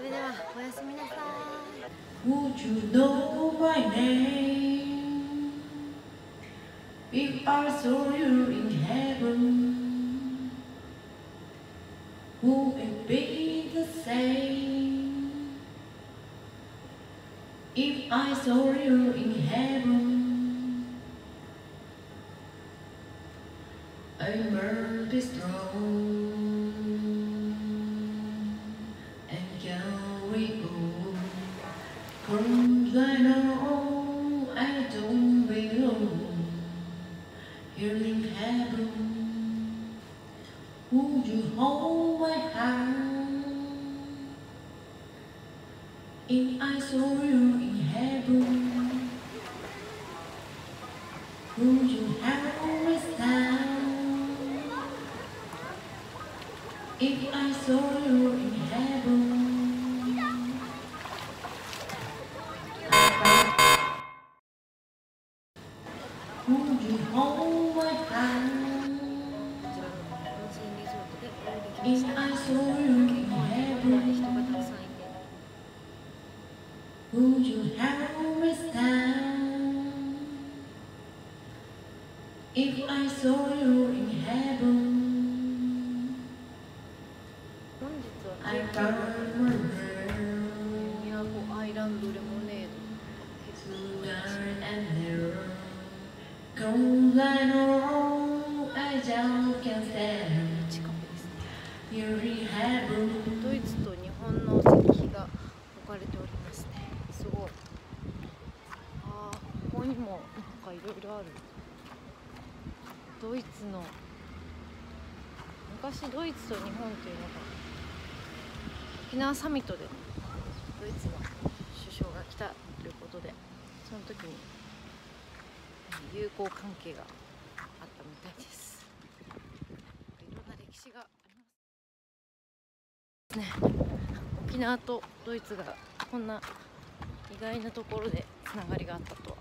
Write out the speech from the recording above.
れではおやすみなさい。 Would you know my name if I saw you in heaven? Would it be the same if I saw you in heaven? I must be strong and carry on, 'cause I know I don't belong here in heaven. Would you hold my hand if I saw you in heaven? Would you help me stand if I saw you in heaven? Would you hold my hand if I saw you in heaven? Would you help me stand if I saw you in heaven? 本日は I found my girl 宮古アイランドレモネード tonight and there, 'cause I know I just can't stand 近くですね。 here in heaven. ドイツと日本の石碑が置かれておりますね。すごい。ああ、ここにもなんかいろいろある。ドイツの昔ドイツと日本というのが沖縄サミットで、ね、ドイツの首相が来たということで、その時に友好関係があったみたいです。いろんな歴史がありますね。沖縄とドイツがこんな意外なところでつながりがあったとは。